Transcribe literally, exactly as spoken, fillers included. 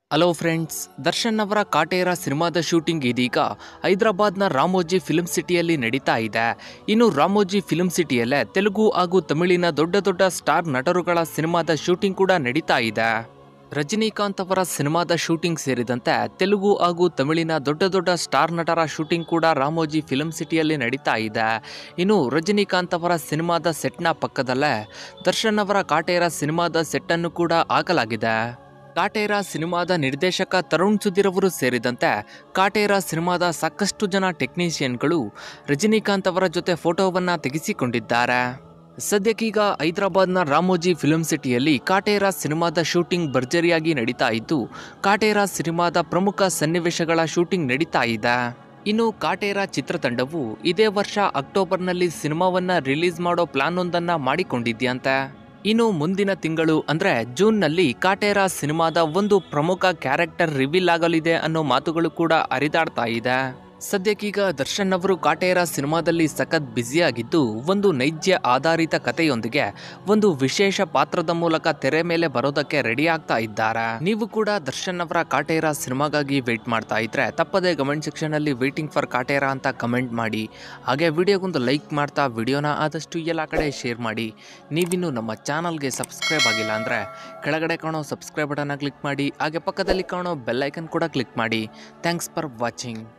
Hello friends, Darshan ಅವರ ಕಾಟೇರ ಸಿನಿಮಾದ shooting ಇದೀಗ ಹೈದರಾಬಾದ್ನ ರಾಮೋಜಿ ಫಿಲ್ಮ್ ಸಿಟಿಯಲ್ಲಿ ನಡೀತಾ ಇದೆ. ಇನ್ನು ರಾಮೋಜಿ ಫಿಲ್ಮ್ ಸಿಟಿಯಲ್ಲೇ ತೆಲುಗು ಹಾಗೂ ತಮಿಳಿನ ದೊಡ್ಡ ದೊಡ್ಡ ಸ್ಟಾರ್ ನಟರುಗಳ ಸಿನಿಮಾದ ಶೂಟಿಂಗ್ ಕೂಡ ನಡೀತಾ ಇದೆ. ರಜನಿಕಾಂತ್ ಅವರ ಸಿನಿಮಾದ ಶೂಟಿಂಗ್ ಸೇರಿದಂತೆ ತೆಲುಗು ಹಾಗೂ ತಮಿಳಿನ ದೊಡ್ಡ ದೊಡ್ಡ ಸ್ಟಾರ್ ನಟರ ಶೂಟಿಂಗ್ ಕೂಡ ರಾಮೋಜಿ ಫಿಲ್ಮ್ ಸಿಟಿಯಲ್ಲಿ ನಡೀತಾ ಇದೆ. ಇನ್ನು ರಜನಿಕಾಂತ್ ಅವರ ಸಿನಿಮಾದ ಸೆಟ್ನ ಪಕ್ಕದಲ್ಲೇ ದರ್ಶನ್ ಅವರ ಕಾಟೇರ ಸಿನಿಮಾದ ಸೆಟ್ ಅನ್ನು ಕೂಡ ಹಾಕಲಾಗಿದೆ. ಕಾಟೇರ ಸಿನಿಮಾದ ನಿರ್ದೇಶಕ ತರುಣ್ ಸುಧೀರ್ ಅವರು ಸೇರಿದಂತೆ ಕಾಟೇರ ಸಿನಿಮಾದ ಸಾಕಷ್ಟು ಜನ ಟೆಕ್ನಿಷಿಯನ್ಗಳು ರಜನಿಕಾಂತ್ ಅವರ ಜೊತೆ ಫೋಟೋವನ್ನ ತೆಗೆಸಿಕೊಂಡಿದ್ದಾರೆ. ಸದ್ಯಕ್ಕೀಗ ಹೈದರಾಬಾದ್ನ ರಾಮೋಜಿ ಫಿಲ್ಮ್ ಸಿಟಿಯಲ್ಲಿ ಕಾಟೇರ ಸಿನಿಮಾದ ಶೂಟಿಂಗ್ ಭರ್ಜರಿಯಾಗಿ ನಡೀತಾ ಇದ್ದು, ಕಾಟೇರ ಸಿನಿಮಾದ ಪ್ರಮುಖ ಸನ್ನಿವೇಶಗಳ ಶೂಟಿಂಗ್ ನಡೀತಾ ಇದೆ. ಇನ್ನು ಕಾಟೇರ ಚಿತ್ರತಂಡವು ಇದೇ ವರ್ಷ ಅಕ್ಟೋಬರ್ನಲ್ಲಿ ಸಿನಿಮಾವನ್ನ ರಿಲೀಸ್ ಮಾಡೋ ಪ್ಲಾನ್ ಒಂದನ್ನ ಮಾಡಿಕೊಂಡಿದ್ಯಂತೆ. ಇನ್ನು ಮುಂದಿನ ತಿಂಗಳು ಅಂದ್ರೆ ಜೂನ್ನಲ್ಲಿ ಕಾಟೇರ ಸಿನಿಮಾದ ಒಂದು ಪ್ರಮುಖ ಕ್ಯಾರೆಕ್ಟರ್ ರಿವೀಲ್ ಆಗಲಿದೆ ಅನ್ನೋ ಮಾತುಗಳು ಕೂಡ ಹರಿದಾಡ್ತಾ ಇದೆ. ಸದ್ಯಕ್ಕೀಗ ದರ್ಶನ್ ಅವರು ಕಾಟೇರ ಸಿನಿಮಾದಲ್ಲಿ ಸಖತ್ ಬ್ಯುಸಿಯಾಗಿದ್ದು, ಒಂದು ನೈಜ ಆಧಾರಿತ ಕಥೆಯೊಂದಿಗೆ ಒಂದು ವಿಶೇಷ ಪಾತ್ರದ ಮೂಲಕ ತೆರೆ ಮೇಲೆ ಬರೋದಕ್ಕೆ ರೆಡಿ ಆಗ್ತಾ ಇದ್ದಾರೆ. ನೀವು ಕೂಡ ದರ್ಶನ್ ಅವರ ಕಾಟೇರ ಸಿನಿಮಾಗಾಗಿ ವೇಟ್ ಮಾಡ್ತಾ ಇದ್ರೆ ತಪ್ಪದೆ ಕಮೆಂಟ್ ಸೆಕ್ಷನ್ ಅಲ್ಲಿ ವೇಟಿಂಗ್ ಫಾರ್ ಕಾಟೇರ ಅಂತ ಕಮೆಂಟ್ ಮಾಡಿ. ಹಾಗೆ ವಿಡಿಯೋಗೊಂದು ಲೈಕ್ ಮಾಡ್ತಾ ವಿಡಿಯೋನ ಆದಷ್ಟು ಎಲ್ಲ ಕಡೆ ಶೇರ್ ಮಾಡಿ. ನೀವಿನ್ನು ನಮ್ಮ ಚಾನಲ್ಗೆ ಸಬ್ಸ್ಕ್ರೈಬ್ ಆಗಿಲ್ಲ ಅಂದ್ರೆ ಕೆಳಗಡೆ ಕಾಣೋ ಸಬ್ಸ್ಕ್ರೈಬ್ ಬಟನ್ ಕ್ಲಿಕ್ ಮಾಡಿ. ಹಾಗೆ ಪಕ್ಕದಲ್ಲಿ ಕಾಣೋ ಬೆಲ್ ಐಕನ್ ಕೂಡ ಕ್ಲಿಕ್ ಮಾಡಿ. Thanks for watching.